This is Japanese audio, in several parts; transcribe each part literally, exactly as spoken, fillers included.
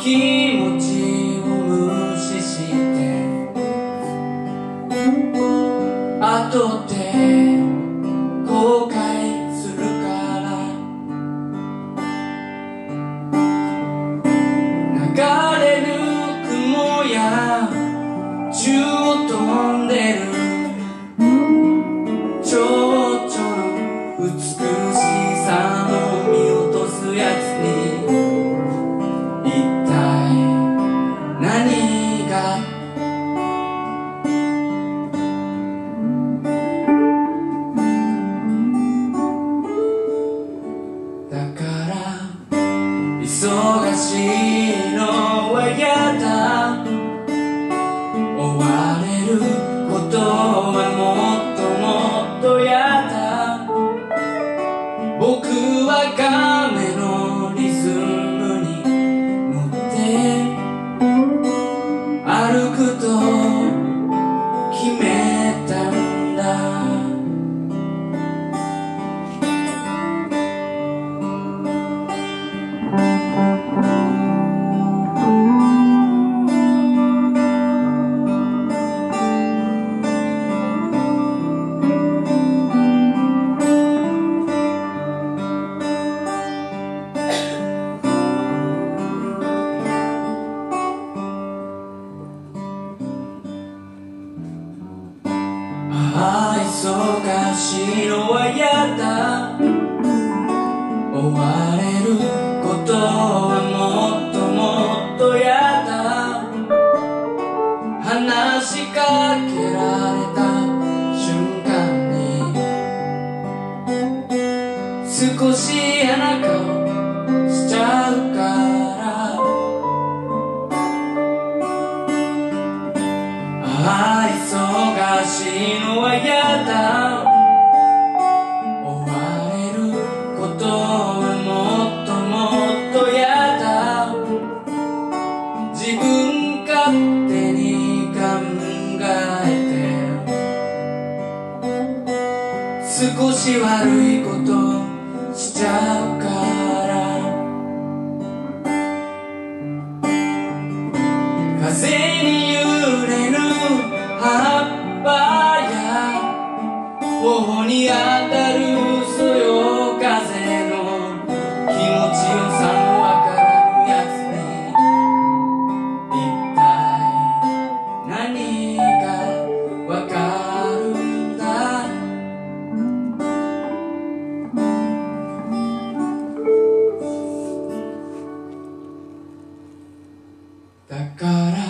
気持ちを無視して後で後悔するから流れる雲や宙を飛んでる蝶々の美しさを見落とすやつに一体何がだから忙しいのはやだ追われることはもっともっとやだ僕は亀のリズムに乗って歩くと決めたんだああ忙しいのはやだ追われることはもっともっとやだ話しかけられた瞬間に少し嫌な顔しちゃうからああ忙しいのはやだ追われることはもっともっとやだ自分勝手に考えて少し悪いことしちゃうから風に揺れる葉っぱや頬に当たるそよ風の気持ちよさのわからぬやつに一体何がわかるんだだから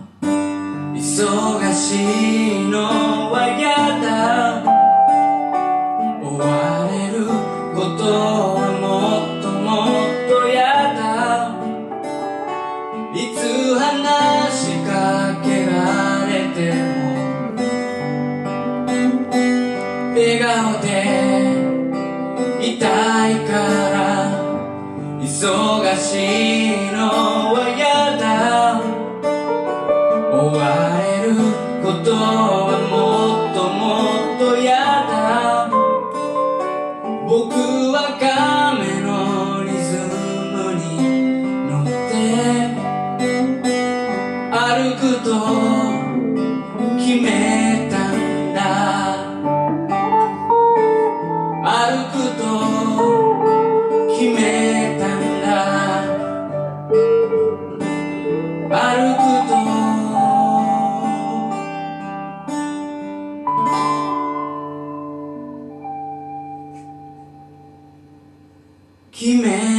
忙しいのはやだ追われることはもっともっとやだいつ話しかけられても笑顔でいたいから忙しいのはやだ追われることはもっともっとやだ僕は亀のリズムに乗って歩くと決めたんだ歩くと決めたんだ歩くと決め